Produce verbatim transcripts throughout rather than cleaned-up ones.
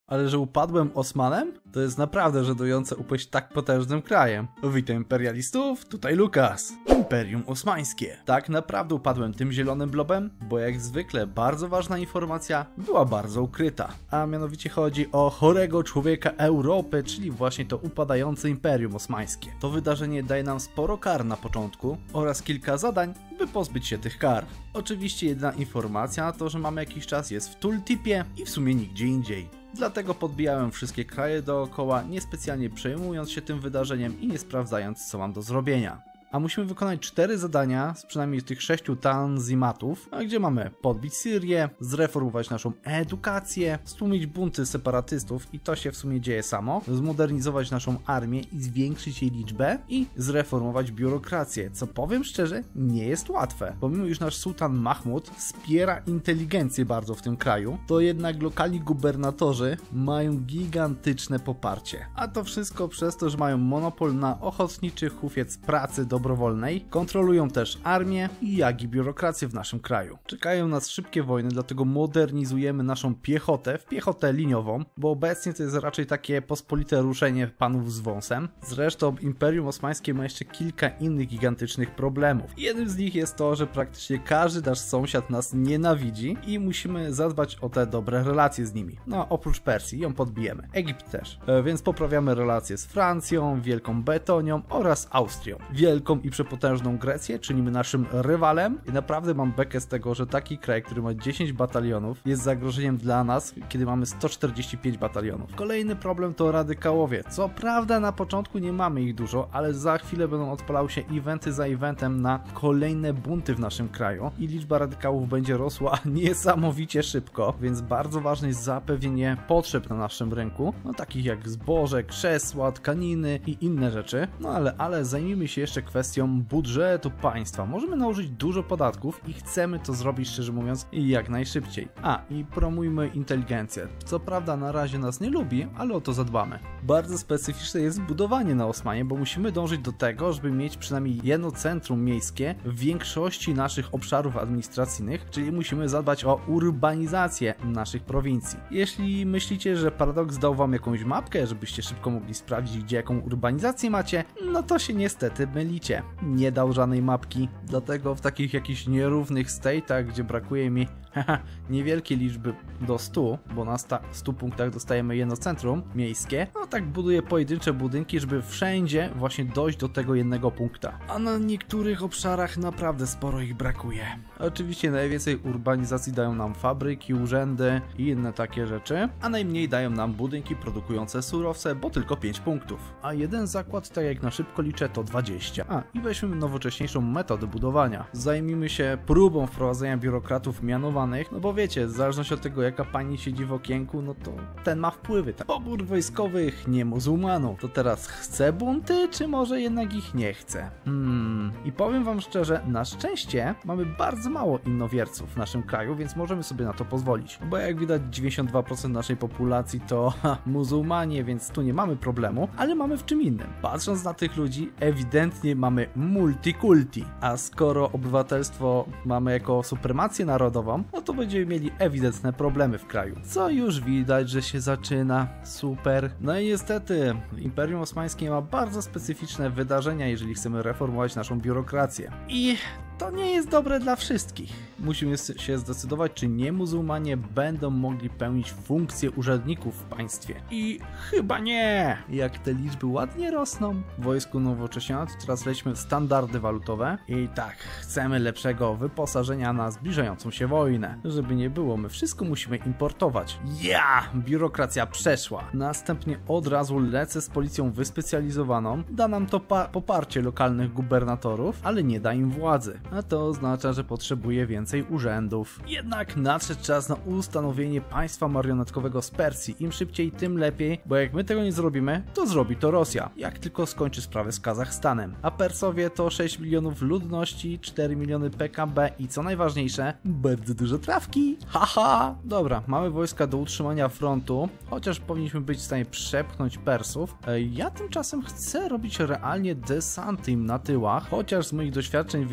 Ale że upadłem Osmanem? To jest naprawdę żenujące upaść tak potężnym krajem. Witam imperialistów, tutaj Lukas. Imperium Osmańskie. Tak naprawdę upadłem tym zielonym blobem, bo jak zwykle bardzo ważna informacja była bardzo ukryta. A mianowicie chodzi o chorego człowieka Europy, czyli właśnie to upadające Imperium Osmańskie. To wydarzenie daje nam sporo kar na początku oraz kilka zadań, by pozbyć się tych kar. Oczywiście jedna informacja na to, że mamy jakiś czas, jest w tooltipie i w sumie nigdzie indziej. Dlatego podbijałem wszystkie kraje dookoła, niespecjalnie przejmując się tym wydarzeniem i nie sprawdzając, co mam do zrobienia. A musimy wykonać cztery zadania z przynajmniej tych sześciu tanzimatów, gdzie mamy podbić Syrię, zreformować naszą edukację, stłumić bunty separatystów i to się w sumie dzieje samo, zmodernizować naszą armię i zwiększyć jej liczbę i zreformować biurokrację, co powiem szczerze nie jest łatwe. Pomimo iż nasz sułtan Mahmud wspiera inteligencję bardzo w tym kraju, to jednak lokalni gubernatorzy mają gigantyczne poparcie. A to wszystko przez to, że mają monopol na ochotniczy hufiec pracy do dobrowolnej, kontrolują też armię i jak i biurokrację w naszym kraju. Czekają nas szybkie wojny, dlatego modernizujemy naszą piechotę w piechotę liniową, bo obecnie to jest raczej takie pospolite ruszenie panów z wąsem. Zresztą Imperium Osmańskie ma jeszcze kilka innych gigantycznych problemów. Jednym z nich jest to, że praktycznie każdy nasz sąsiad nas nienawidzi i musimy zadbać o te dobre relacje z nimi. No oprócz Persji, ją podbijemy. Egipt też. E, więc poprawiamy relacje z Francją, Wielką Bretonią oraz Austrią. Wielką i przepotężną Grecję czynimy naszym rywalem i naprawdę mam bekę z tego, że taki kraj, który ma dziesięć batalionów, jest zagrożeniem dla nas, kiedy mamy sto czterdzieści pięć batalionów. Kolejny problem to radykałowie. Co prawda na początku nie mamy ich dużo, ale za chwilę będą odpalały się eventy za eventem na kolejne bunty w naszym kraju i liczba radykałów będzie rosła niesamowicie szybko, więc bardzo ważne jest zapewnienie potrzeb na naszym rynku, no takich jak zboże, krzesła, tkaniny i inne rzeczy. No ale, ale zajmijmy się jeszcze kwestią budżetu państwa. Możemy nałożyć dużo podatków i chcemy to zrobić, szczerze mówiąc, jak najszybciej. A, i promujmy inteligencję. Co prawda na razie nas nie lubi, ale o to zadbamy. Bardzo specyficzne jest budowanie na Osmanie, bo musimy dążyć do tego, żeby mieć przynajmniej jedno centrum miejskie w większości naszych obszarów administracyjnych, czyli musimy zadbać o urbanizację naszych prowincji. Jeśli myślicie, że Paradox dał wam jakąś mapkę, żebyście szybko mogli sprawdzić, gdzie jaką urbanizację macie, no to się niestety mylicie. Nie dał żadnej mapki, dlatego w takich jakichś nierównych state'ach, gdzie brakuje mi haha, niewielkie liczby do stu, bo na stu punktach dostajemy jedno centrum miejskie, no tak buduję pojedyncze budynki, żeby wszędzie właśnie dojść do tego jednego punkta. A na niektórych obszarach naprawdę sporo ich brakuje. Oczywiście najwięcej urbanizacji dają nam fabryki, urzędy i inne takie rzeczy, a najmniej dają nam budynki produkujące surowce, bo tylko pięć punktów. A jeden zakład, tak jak na szybko liczę, to dwadzieścia. A, i weźmy nowocześniejszą metodę budowania. Zajmijmy się próbą wprowadzenia biurokratów mianowanych, no bo wiecie, w zależności od tego, jaka pani siedzi w okienku, no to ten ma wpływy. Pobór wojskowych, nie muzułmanów. To teraz chce bunty, czy może jednak ich nie chce? Hmm. I powiem wam szczerze, na szczęście mamy bardzo mało innowierców w naszym kraju, więc możemy sobie na to pozwolić. Bo jak widać, dziewięćdziesiąt dwa procent naszej populacji to ha, muzułmanie, więc tu nie mamy problemu, ale mamy w czym innym. Patrząc na tych ludzi, ewidentnie mamy multikulti. A skoro obywatelstwo mamy jako supremację narodową, no to będziemy mieli ewidentne problemy w kraju. Co już widać, że się zaczyna. Super. No i niestety Imperium Osmańskie ma bardzo specyficzne wydarzenia, jeżeli chcemy reformować naszą biurokrację. I to nie jest dobre dla wszystkich. Musimy się zdecydować, czy nie muzułmanie będą mogli pełnić funkcje urzędników w państwie. I chyba nie! Jak te liczby ładnie rosną w wojsku nowocześnienia, to teraz lećmy w standardy walutowe. I tak, chcemy lepszego wyposażenia na zbliżającą się wojnę. Żeby nie było, my wszystko musimy importować. Ja! Biurokracja przeszła. Następnie od razu lecę z policją wyspecjalizowaną. Da nam to poparcie lokalnych gubernatorów, ale nie da im władzy. A to oznacza, że potrzebuje więcej urzędów. Jednak nadszedł czas na ustanowienie państwa marionetkowego z Persji. Im szybciej, tym lepiej, bo jak my tego nie zrobimy, to zrobi to Rosja, jak tylko skończy sprawę z Kazachstanem. A Persowie to sześć milionów ludności, cztery miliony P K B i co najważniejsze, bardzo dużo trawki. Haha! Dobra, mamy wojska do utrzymania frontu, chociaż powinniśmy być w stanie przepchnąć Persów. Ja tymczasem chcę robić realnie desanty im na tyłach, chociaż z moich doświadczeń wynika, że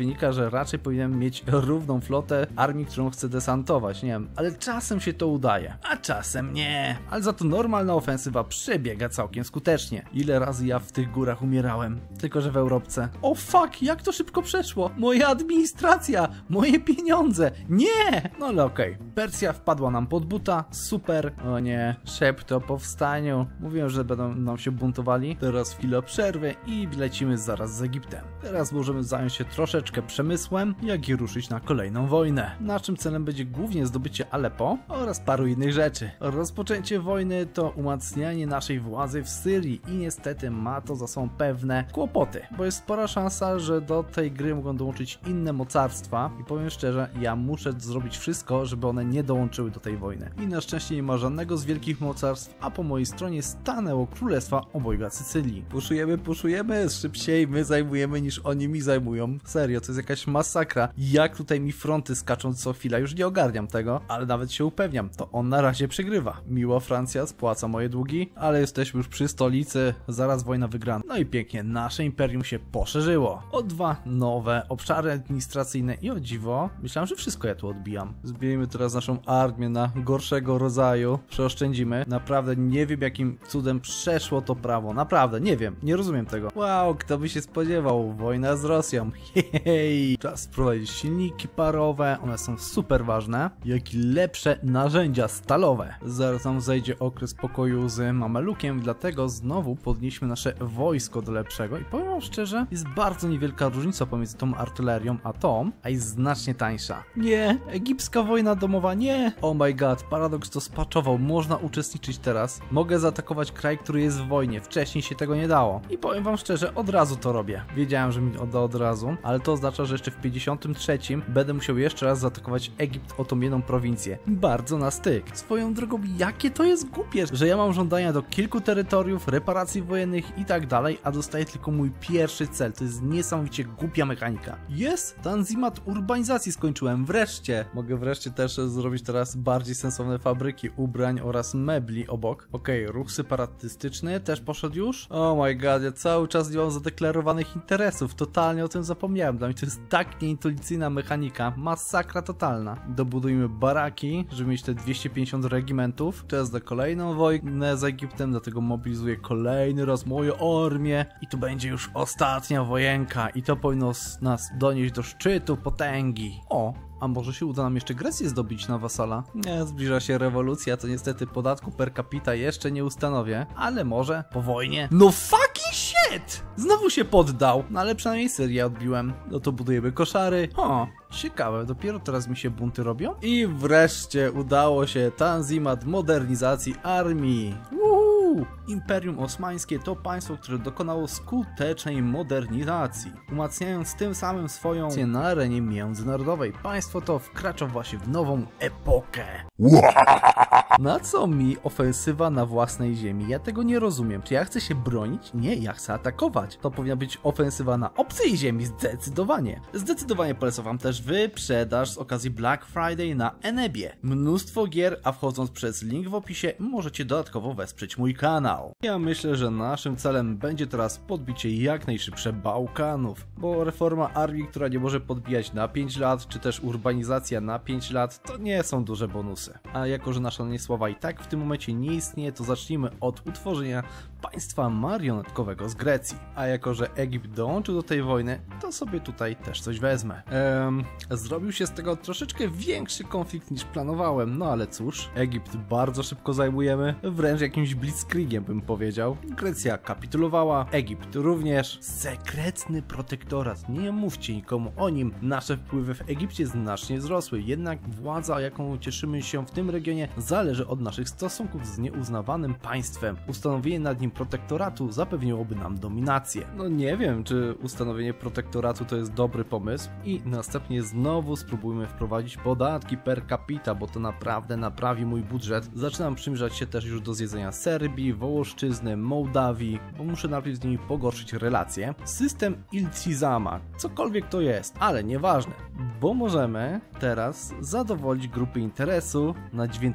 że raczej powinienem mieć równą flotę armii, którą chcę desantować, nie wiem, ale czasem się to udaje, a czasem nie. Ale za to normalna ofensywa przebiega całkiem skutecznie. Ile razy ja w tych górach umierałem, tylko że w Europce. O fuck, jak to szybko przeszło? Moja administracja, moje pieniądze, nie! No ale okej, okay. Persja wpadła nam pod buta, super. O nie, szept o powstaniu. Mówiłem, że będą nam się buntowali. Teraz chwila przerwy i lecimy zaraz z Egiptem. Teraz możemy zająć się troszeczkę przemysłem, jak i ruszyć na kolejną wojnę. Naszym celem będzie głównie zdobycie Aleppo oraz paru innych rzeczy. Rozpoczęcie wojny to umacnianie naszej władzy w Syrii i niestety ma to za sobą pewne kłopoty, bo jest spora szansa, że do tej gry mogą dołączyć inne mocarstwa i powiem szczerze, ja muszę zrobić wszystko, żeby one nie dołączyły do tej wojny. I na szczęście nie ma żadnego z wielkich mocarstw, a po mojej stronie stanęło Królestwa Obojga Sycylii. Puszujemy, puszujemy, szybciej my zajmujemy niż oni mi zajmują. Serio, to jest jakaś masakra. Jak tutaj mi fronty skaczą co chwila, już nie ogarniam tego, ale nawet się upewniam, to on na razie przegrywa. Miło, Francja spłaca moje długi, ale jesteśmy już przy stolicy, zaraz wojna wygrana. No i pięknie, nasze imperium się poszerzyło o dwa nowe obszary administracyjne i o dziwo, myślałem, że wszystko ja tu odbijam. Zbijemy teraz naszą armię na gorszego rodzaju, przeoszczędzimy. Naprawdę nie wiem, jakim cudem przeszło to prawo, naprawdę, nie wiem, nie rozumiem tego. Wow, kto by się spodziewał, wojna z Rosją, hej. Czas wprowadzić silniki parowe, one są super ważne, jak i lepsze narzędzia stalowe. Zaraz nam zejdzie okres pokoju z Mamelukiem, dlatego znowu podnieśmy nasze wojsko do lepszego i powiem wam szczerze, jest bardzo niewielka różnica pomiędzy tą artylerią a tą, a jest znacznie tańsza. Nie, egipska wojna domowa, nie! Oh my god, Paradox to spaczował, można uczestniczyć teraz. Mogę zaatakować kraj, który jest w wojnie, wcześniej się tego nie dało. I powiem wam szczerze, od razu to robię. Wiedziałem, że mi odda od razu, ale to oznacza, że jeszcze w pięćdziesiątym trzecim będę musiał jeszcze raz zaatakować Egipt o tą jedną prowincję. Bardzo na styk. Swoją drogą, jakie to jest głupie, że ja mam żądania do kilku terytoriów, reparacji wojennych i tak dalej, a dostaję tylko mój pierwszy cel. To jest niesamowicie głupia mechanika. Jest! Tanzimat urbanizacji skończyłem, wreszcie! Mogę wreszcie też zrobić teraz bardziej sensowne fabryki ubrań oraz mebli obok. Okej, okay, ruch separatystyczny też poszedł już. Oh my god, ja cały czas nie mam zadeklarowanych interesów, totalnie o tym zapomniałem. Dla mnie to jest tak nieintuicyjna mechanika, masakra totalna. Dobudujmy baraki, żeby mieć te dwieście pięćdziesiąt regimentów. Czas na kolejną wojnę z Egiptem, dlatego mobilizuję kolejny raz moją armię i tu będzie już ostatnia wojenka i to powinno nas donieść do szczytu potęgi. O! A może się uda nam jeszcze Grecję zdobyć na wasala? Nie, zbliża się rewolucja, to niestety podatku per capita jeszcze nie ustanowię, ale może po wojnie. No fucking shit! Znowu się poddał, no ale przynajmniej Syrię odbiłem. No to budujemy koszary. O, ciekawe, dopiero teraz mi się bunty robią? I wreszcie udało się Tanzimat modernizacji armii. Uhu! Imperium Osmańskie to państwo, które dokonało skutecznej modernizacji, umacniając tym samym swoją pozycję na arenie międzynarodowej. Państwo to wkracza właśnie w nową epokę. Na co mi ofensywa na własnej ziemi? Ja tego nie rozumiem. Czy ja chcę się bronić? Nie, ja chcę atakować. To powinna być ofensywa na obcej ziemi, zdecydowanie. Zdecydowanie polecam wam też wyprzedaż z okazji Black Friday na Enebie. Mnóstwo gier, a wchodząc przez link w opisie możecie dodatkowo wesprzeć mój kanał. Ja myślę, że naszym celem będzie teraz podbicie jak najszybsze Bałkanów, bo reforma armii, która nie może podbijać na pięć lat, czy też urbanizacja na pięć lat, to nie są duże bonusy. A jako, że nasza Niesława i tak w tym momencie nie istnieje, to zacznijmy od utworzenia państwa marionetkowego z Grecji. A jako, że Egipt dołączył do tej wojny, to sobie tutaj też coś wezmę. Ehm, zrobił się z tego troszeczkę większy konflikt niż planowałem, no ale cóż, Egipt bardzo szybko zajmujemy, wręcz jakimś blitzkriegiem bym powiedział. Grecja kapitulowała, Egipt również. Sekretny protektorat, nie mówcie nikomu o nim. Nasze wpływy w Egipcie znacznie wzrosły, jednak władza, jaką cieszymy się w tym regionie, zależy od naszych stosunków z nieuznawanym państwem. Ustanowienie nad nim protektoratu zapewniłoby nam dominację. No nie wiem, czy ustanowienie protektoratu to jest dobry pomysł i następnie znowu spróbujmy wprowadzić podatki per capita, bo to naprawdę naprawi mój budżet. Zaczynam przymierzać się też już do zjedzenia Serbii, Wołoszczyzny, Mołdawii, bo muszę najpierw z nimi pogorszyć relacje. System Iltizama, cokolwiek to jest, ale nieważne, bo możemy teraz zadowolić grupy interesu na dziewiętnaście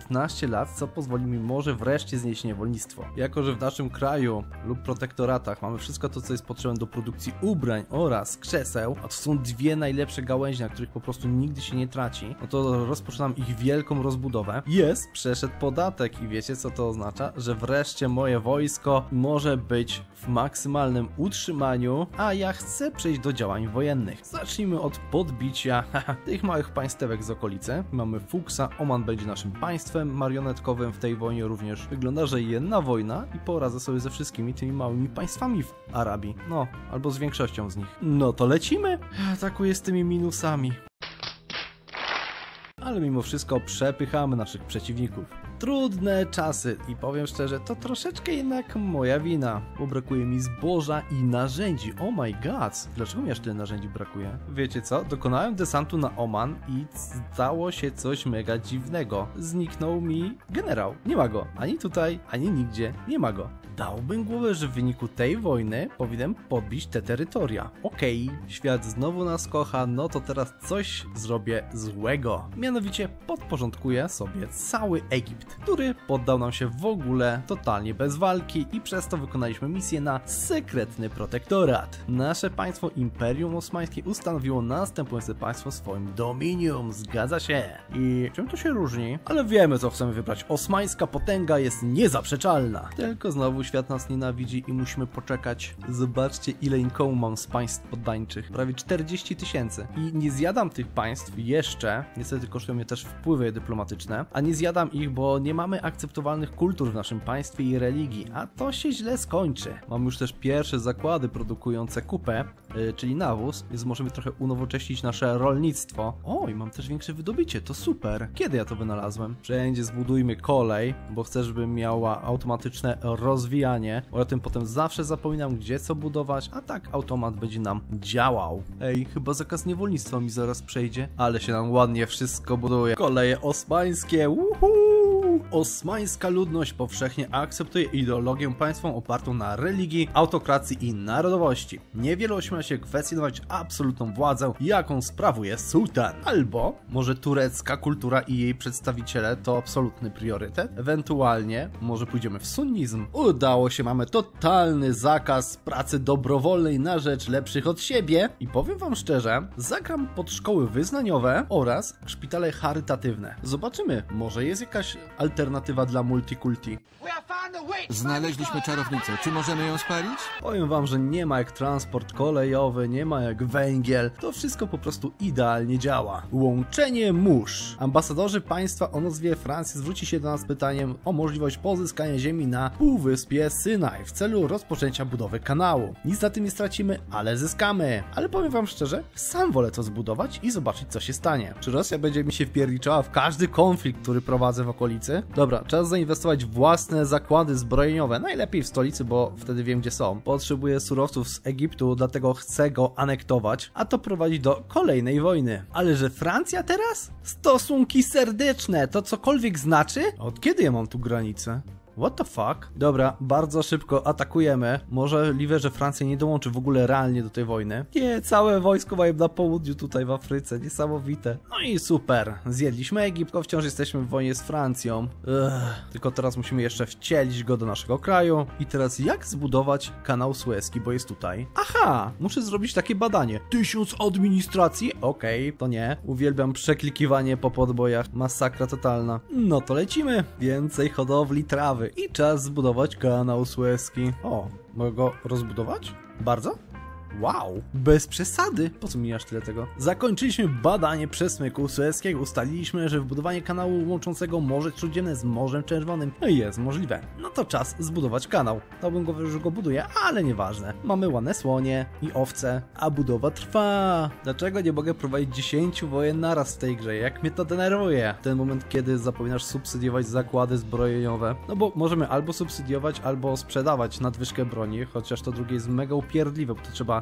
piętnaście lat, co pozwoli mi może wreszcie znieść niewolnictwo. Jako że w naszym kraju lub protektoratach mamy wszystko to, co jest potrzebne do produkcji ubrań oraz krzeseł, a to są dwie najlepsze gałęzie, na których po prostu nigdy się nie traci, no to rozpoczynam ich wielką rozbudowę. Jest, przeszedł podatek i wiecie, co to oznacza? Że wreszcie moje wojsko może być w maksymalnym utrzymaniu, a ja chcę przejść do działań wojennych. Zacznijmy od podbicia tych małych państewek z okolicy. Mamy Fuksa, Oman będzie naszym państwem marionetkowym w tej wojnie również. Wygląda, że jedna wojna i poradzę sobie ze wszystkimi tymi małymi państwami w Arabii. No, albo z większością z nich. No to lecimy! Atakuję z tymi minusami. Ale mimo wszystko przepychamy naszych przeciwników. Trudne czasy i powiem szczerze, to troszeczkę jednak moja wina, bo brakuje mi zboża i narzędzi. Oh my god, dlaczego mi aż tyle narzędzi brakuje? Wiecie co? Dokonałem desantu na Oman i stało się coś mega dziwnego. Zniknął mi generał. Nie ma go. Ani tutaj, ani nigdzie. Nie ma go. Dałbym głowę, że w wyniku tej wojny powinienem podbić te terytoria. Okej, okay, świat znowu nas kocha, no to teraz coś zrobię złego. Mianowicie podporządkuję sobie cały Egipt, który poddał nam się w ogóle totalnie bez walki i przez to wykonaliśmy misję na sekretny protektorat. Nasze państwo Imperium Osmańskie ustanowiło następujące państwo w swoim dominium, zgadza się. I czym to się różni? Ale wiemy, co chcemy wybrać. Osmańska potęga jest niezaprzeczalna. Tylko znowu świat nas nienawidzi i musimy poczekać. Zobaczcie, ile inkomu mam z państw poddańczych. Prawie czterdzieści tysięcy. I nie zjadam tych państw jeszcze. Niestety kosztują mnie też wpływy dyplomatyczne. A nie zjadam ich, bo nie mamy akceptowalnych kultur w naszym państwie i religii. A to się źle skończy. Mam już też pierwsze zakłady produkujące kupę, yy, czyli nawóz, więc możemy trochę unowocześnić nasze rolnictwo. O, i mam też większe wydobycie. To super. Kiedy ja to wynalazłem? Wszędzie zbudujmy kolej, bo chcę, żeby miała automatyczne rozwijanie. O tym potem zawsze zapominam, gdzie co budować, a tak automat będzie nam działał. Ej, chyba zakaz niewolnictwa mi zaraz przejdzie, ale się nam ładnie wszystko buduje. Koleje osmańskie, uhu! Osmańska ludność powszechnie akceptuje ideologię państwową opartą na religii, autokracji i narodowości. Niewiele ośmiela się kwestionować absolutną władzę, jaką sprawuje sułtan. Albo może turecka kultura i jej przedstawiciele to absolutny priorytet? Ewentualnie może pójdziemy w sunnizm. Udało się, mamy totalny zakaz pracy dobrowolnej na rzecz lepszych od siebie i powiem wam szczerze, zagram pod szkoły wyznaniowe oraz szpitale charytatywne. Zobaczymy, może jest jakaś alternatywa dla multikulti. Znaleźliśmy czarownicę. Czy możemy ją spalić? Powiem wam, że nie ma jak transport kolejowy, nie ma jak węgiel. To wszystko po prostu idealnie działa. Łączenie mórz. Ambasadorzy państwa o nazwie Francji zwróci się do nas z pytaniem o możliwość pozyskania ziemi na półwyspie Synaj w celu rozpoczęcia budowy kanału. Nic na tym nie stracimy, ale zyskamy. Ale powiem wam szczerze, sam wolę to zbudować i zobaczyć, co się stanie. Czy Rosja będzie mi się wpierniczała w każdy konflikt, który prowadzę w okolicy? Dobra, czas zainwestować w własne zakłady zbrojeniowe. Najlepiej w stolicy, bo wtedy wiem, gdzie są. Potrzebuję surowców z Egiptu, dlatego chcę go anektować, a to prowadzi do kolejnej wojny. Ale że Francja teraz? Stosunki serdeczne, to cokolwiek znaczy? Od kiedy ja mam tu granicę? What the fuck? Dobra, bardzo szybko atakujemy. Możliwe, że Francja nie dołączy w ogóle realnie do tej wojny. Nie, całe wojsko mają na południu tutaj w Afryce. Niesamowite. No i super. Zjedliśmy Egipt, tylko wciąż jesteśmy w wojnie z Francją. Ugh. Tylko teraz musimy jeszcze wcielić go do naszego kraju. I teraz jak zbudować kanał Suezki, bo jest tutaj. Aha! Muszę zrobić takie badanie. Tysiąc administracji? Okej, okay, to nie. Uwielbiam przeklikiwanie po podbojach. Masakra totalna. No to lecimy. Więcej hodowli trawy. I czas zbudować kanał Suezki. O, mogę go rozbudować? Bardzo? Wow, bez przesady. Po co mi aż tyle tego? Zakończyliśmy badanie przesmyku sueskiego. Ustaliliśmy, że wbudowanie kanału łączącego Morze Śródziemne z Morzem Czerwonym jest możliwe. No to czas zbudować kanał. Dałbym go, że go buduję, ale nieważne. Mamy ładne słonie i owce, a budowa trwa. Dlaczego nie mogę prowadzić dziesięciu wojen naraz w tej grze? Jak mnie to denerwuje? Ten moment, kiedy zapominasz subsydiować zakłady zbrojeniowe. No bo możemy albo subsydiować, albo sprzedawać nadwyżkę broni, chociaż to drugie jest mega upierdliwe, bo to trzeba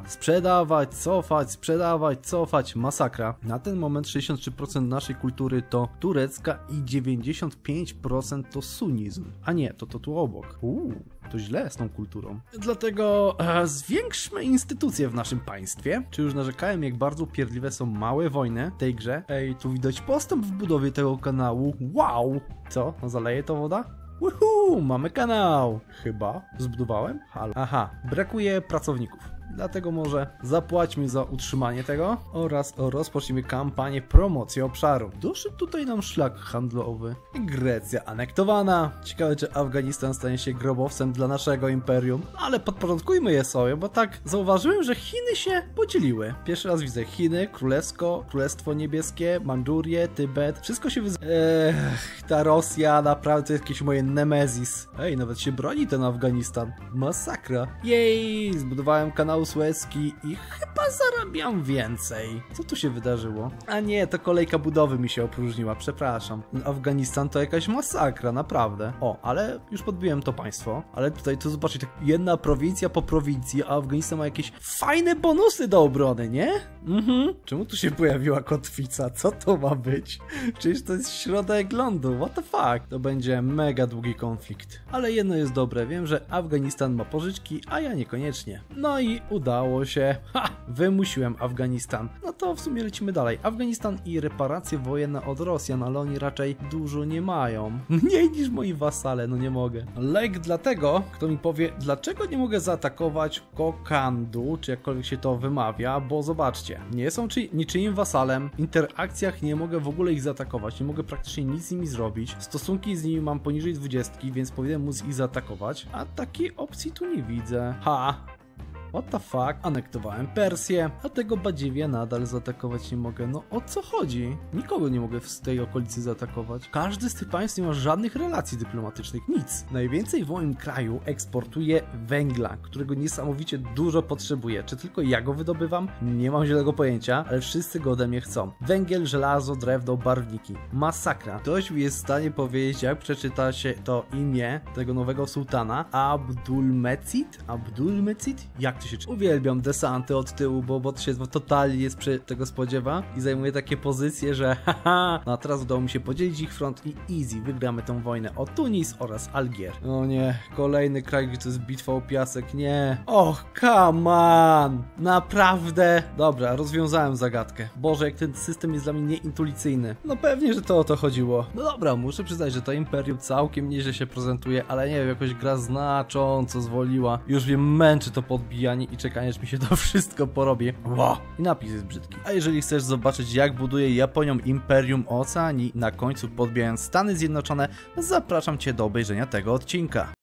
sprzedawać, cofać, sprzedawać, cofać, masakra. Na ten moment sześćdziesiąt trzy procent naszej kultury to turecka i dziewięćdziesiąt pięć procent to sunnizm. A nie, to to tu obok. Uuu. To źle z tą kulturą. Dlatego e, zwiększmy instytucje w naszym państwie. Czy już narzekałem, jak bardzo upierdliwe są małe wojny w tej grze? Ej, tu widać postęp w budowie tego kanału. Wow! Co? No zaleje to woda? Woohoo! Mamy kanał! Chyba. Zbudowałem? Halo. Aha, brakuje pracowników. Dlatego może zapłaćmy za utrzymanie tego oraz rozpocznijmy kampanię promocji obszaru. Doszedł tutaj nam szlak handlowy. Grecja anektowana. Ciekawe, czy Afganistan stanie się grobowcem dla naszego imperium. Ale podporządkujmy je sobie, bo tak zauważyłem, że Chiny się podzieliły. Pierwszy raz widzę Chiny, Królewsko, Królestwo Niebieskie, Mandżurię, Tybet. Wszystko się wyz... Ech, ta Rosja naprawdę to jest jakieś moje nemezis. Ej, nawet się broni ten Afganistan. Masakra. Jej, zbudowałem kanał Suezki i chyba zarabiam więcej. Co tu się wydarzyło? A nie, to kolejka budowy mi się opróżniła, przepraszam. Afganistan to jakaś masakra, naprawdę. O, ale już podbiłem to państwo. Ale tutaj, tu zobaczcie, tak jedna prowincja po prowincji, a Afganistan ma jakieś fajne bonusy do obrony, nie? Mhm. Czemu tu się pojawiła kotwica? Co to ma być? Przecież to jest środek lądu, what the fuck? To będzie mega długi konflikt. Ale jedno jest dobre, wiem, że Afganistan ma pożyczki, a ja niekoniecznie. No i udało się. Ha! Wymusiłem Afganistan. No to w sumie lecimy dalej. Afganistan i reparacje wojenne od Rosjan, ale oni raczej dużo nie mają. Mniej niż moi wasale, no nie mogę. Lek dlatego, kto mi powie, dlaczego nie mogę zaatakować Kokandu, czy jakkolwiek się to wymawia, bo zobaczcie, nie są czy, niczyim wasalem, w interakcjach nie mogę w ogóle ich zaatakować, nie mogę praktycznie nic z nimi zrobić, stosunki z nimi mam poniżej dwudziestki, więc powinienem móc ich zaatakować, a takiej opcji tu nie widzę. Ha! What the fuck? Anektowałem Persję, a tego badziewia nadal zaatakować nie mogę. No o co chodzi? Nikogo nie mogę z tej okolicy zaatakować. Każdy z tych państw nie ma żadnych relacji dyplomatycznych, nic. Najwięcej w moim kraju eksportuję węgla, którego niesamowicie dużo potrzebuję. Czy tylko ja go wydobywam? Nie mam zielonego pojęcia, ale wszyscy go ode mnie chcą. Węgiel, żelazo, drewno, barwniki. Masakra. Ktoś mi jest w stanie powiedzieć, jak przeczyta się to imię tego nowego sułtana? Abdulmecid? Abdulmecid? Jak się... Uwielbiam desanty od tyłu, bo bot się totalnie z tego spodziewa i zajmuje takie pozycje, że haha, no a teraz udało mi się podzielić ich front i easy, wygramy tę wojnę o Tunis oraz Algier. O nie, kolejny kraj, gdzie to jest bitwa o piasek, nie. Och, come on! Naprawdę? Dobra, rozwiązałem zagadkę. Boże, jak ten system jest dla mnie nieintuicyjny. No pewnie, że to o to chodziło. No dobra, muszę przyznać, że to Imperium całkiem nieźle się prezentuje, ale nie wiem, jakoś gra znacząco zwoliła. Już mnie męczy to podbijanie i czekanie, aż mi się to wszystko porobi. Wow. I napis jest brzydki. A jeżeli chcesz zobaczyć, jak buduje Japonią Imperium Oceanii, na końcu podbijając Stany Zjednoczone, zapraszam Cię do obejrzenia tego odcinka.